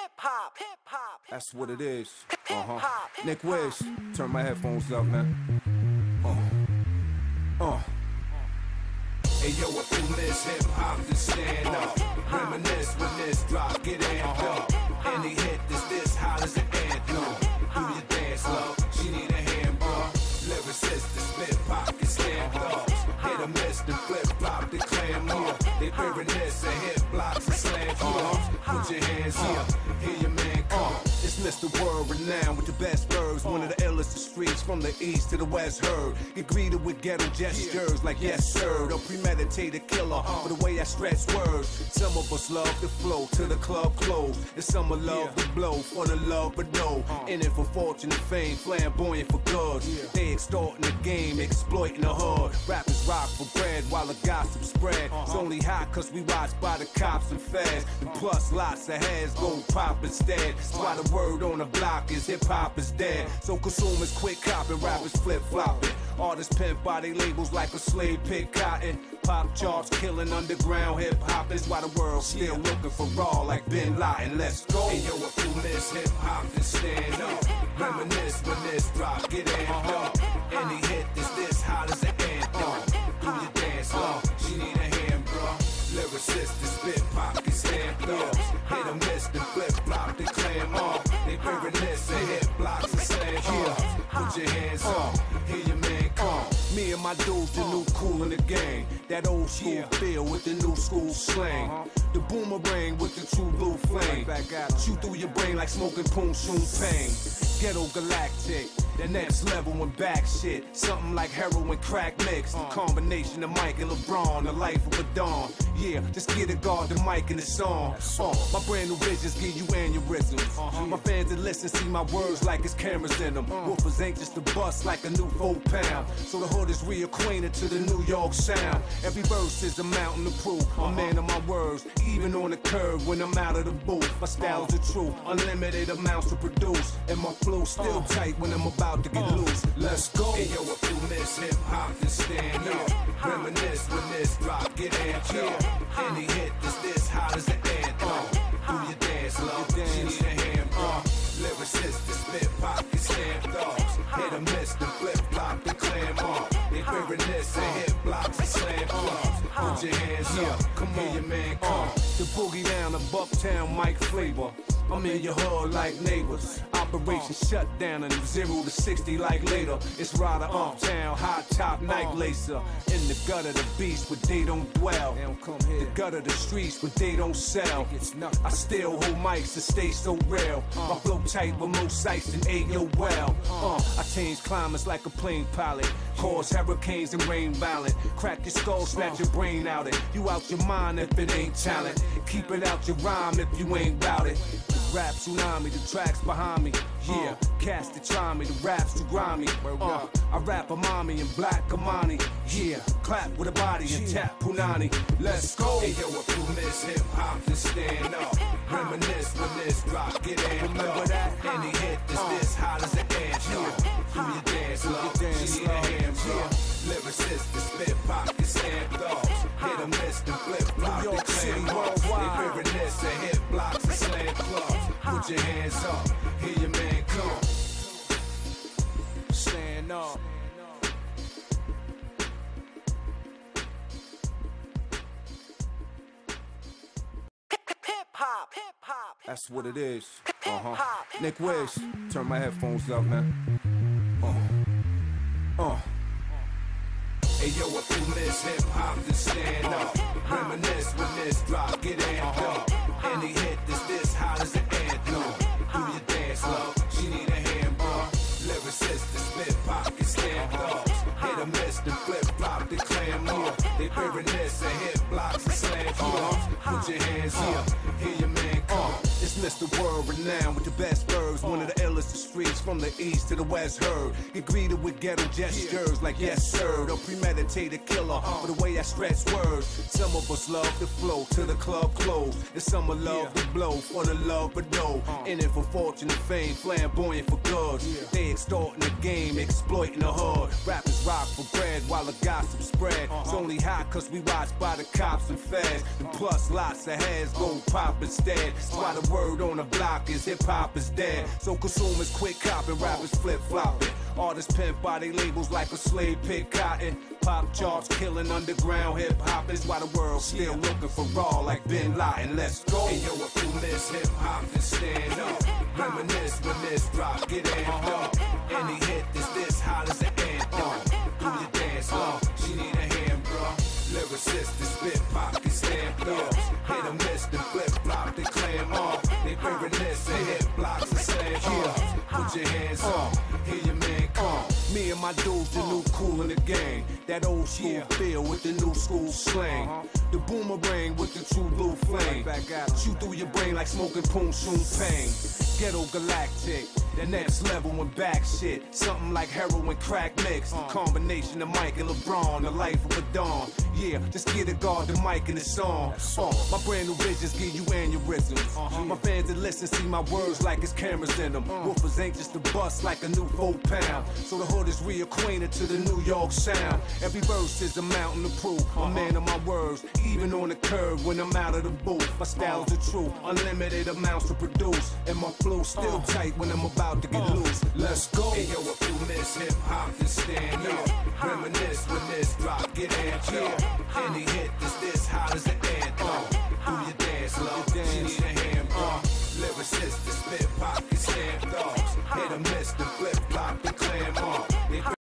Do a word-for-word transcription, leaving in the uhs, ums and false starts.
Hip hop, hip hop. That's what it is. Hip hop. Nick Wish, turn my headphones up, man. Uh. Uh. Hey yo, if you miss hip hop, then stand up. Reminisce when this drop, get amped up. Any hit that's this hot as an anthem. Do your dance, love. She need a hand, bro. Lyricist, the spit pocket stamp thugs. Hit a miss, the flip flop, the clam up. They reminisce and hit blocks and slam thugs. Put your hands up, hear your man come. It's Mister World Renowned with the best verbs. One of the illest streets from the east to the west heard. Get greeted with ghetto gestures like yes sir. A premeditated killer for the way I stretch words. Some of us love to flow till the club close. And some will love to blow for the love but no. In it for fortune and fame, flamboyant for goods. They extorting the game, exploiting the hood. Rappers rock for bread while the gossip spread. It's only hot cause we watched by the cops and feds. And plus lots of heads go pop instead. That's why the word on the block is hip hop is dead. So consumers quit copping, rappers flip flopping. Artists pimp by they labels like a slave pick cotton. Pop charts killing underground hip hop. That's why the world's still looking for raw like Bin Laden. Let's go. Hey yo, if you miss hip hop, then stand up. Reminisce when this drop, get amped up. Any hit that's this hot as an anthem. Do your dance, love. She need a hand, bro. Lyricist, the spit pocket stamp thugs. Hit a miss, the flip flop, the clam up. They reminisce and hit blocks and slam thugs. Put your hands up, hear your man come. Me and my dudes, the new cool in the game. That old school feel with the new school slang. The boomerang with the true blue flame. Shoot through your brain like smoking poon shoon pain. Ghetto galactic, the next level and back shit. Something like heroin crack mix. The combination of Mike and LeBron, the life of a dawn. Yeah, just get a guard the mic and the song. Uh, my brand new visions give you aneurysms. My fans that listen see my words like it's cameras in them. Woofers ain't just a bust like a new four pound. So the hood is reacquainted to the New York sound. Every verse is a mountain to prove. I'm man of my words, even on the curve when I'm out of the booth. My style's the truth, unlimited amounts to produce. And my flow still tight when I'm about to get loose. Let's go. Hey yo, if you miss hip hop, then stand up. Reminisce when this drop, get amped up. Any hit that's this hot as an anthem. Do your dance, love. She need a hand, bro. Lyricist, the spit pocket stamp thugs. Hit a miss, the flip flop, the clam up. They reminisce and hit blocks and slam thugs. Put your hands up, come on, your man come. The boogie down, the Bucktown Mike flavor. I'm in your hood like neighbors. Operation shut down and zero to sixty like later. It's Rider Uptown, high top night lacer. In the gut of the beast, but they don't dwell. They don't come here. The gut of the streets, but they don't sell. I still hold mics to stay so real. My flow tight with more sights than Ayo well. Uh, I change climates like a plane pilot. Cause hurricanes and rain violent. Crack your skull, snatch your brain out it. You out your mind if it ain't talent. Keep it out your rhyme if you ain't bout it. Rap tsunami, the tracks behind me. Yeah, cast it, try me, the rap's too grimy. Uh, I rap a mommy and black Kamani. Yeah, clap with a body and tap Punani. Let's go. Hey yo, if you miss hip hop, then stand up. Reminisce when this drop, get amped up. Any hit that's this hot as an anthem. Do your dance, love. She need a hand, bro. Lyricist, the spit pocket stamp thugs. Hit a miss, the flip flop, the clam up. They reminisce and hit blocks and slam clubs. Put your hands up, hear your man come. Stand up. Hip hop, hip hop. That's what it is. Hip hop. Nick Wish, turn my headphones up, man. Uh. Uh. Hey yo, if you miss hip hop, then stand up. Reminisce when this drop, get amped up. Any hit that's this hot as an anthem. Do your dance, love. She need a hand, bro. Lyricist, the spit pocket stamp thugs. Hit a miss, the flip flop, the clam up. They reminisce and hit blocks and slam thugs. Put your hands up, hear your man come. It's Mister World Renowned with the best verbs. One of the illest streets from the east to the west heard. Get greeted with ghetto gestures like yes sir. A premeditated killer for the way I stretch words. Some of us love to flow till the club close. And some will love to blow for the love but no. In it for fortune and fame, flamboyant for good. They extorting the game, exploiting the hood. Rappers rock for bread while the gossip spread. It's only hot cause we watched by the cops and feds. And plus lots of heads go pop instead. That's why the word word on the block is hip-hop is dead. So consumers quit copping, rappers flip-flopping. Artists pimp by they labels like a slave pick cotton. Pop charts killing underground hip-hop is why the world's still looking for raw like Bin Laden. Let's go. Hey yo, if you miss hip-hop, then stand up. Reminisce when this drop, get amped up. Any hit is this hot as an anthem. Do your dance, love, she need a hand, bro. Lyricist, the spit pop, get stamped up. Hit or miss, the flip-flop, they clam off. They reminisce and hit blocks and slam up. Put your hands up, hear your man come. Me and my dudes, the new cool in the game. That old school yeah. feel with the new school slang. Uh-huh. The boomerang with the true blue flame. Shoot through your brain like smoking Poon Soon Pain. Ghetto galactic, the next level and back shit. Something like heroin crack mix. Uh. The combination of Mike and LeBron, the life of a dawn. Yeah, just get a guard the mic and the song. Uh, my brand new visions give you aneurysms. Uh-huh. My fans that listen see my words like it's cameras in them. Uh. Woofers ain't just a bust like a new four pound. So the hood is reacquainted to the New York sound. Every verse is a mountain of proof. Uh-huh. A man of my words, even on the curve when I'm out of the booth. My style's the truth, unlimited amounts to produce. And my flow still uh. tight when I'm about to get uh. loose. Let's go. Hey yo, if you miss hip-hop, then stand up. Reminisce when this drop, get amped up. Any hit is this hot as an anthem.